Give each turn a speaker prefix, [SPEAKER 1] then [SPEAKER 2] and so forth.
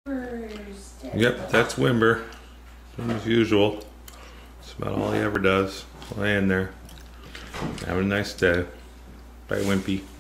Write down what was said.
[SPEAKER 1] Yep, that's Wimber. As usual. That's about all he ever does. Laying there. Having a nice day. Bye, Wimpy.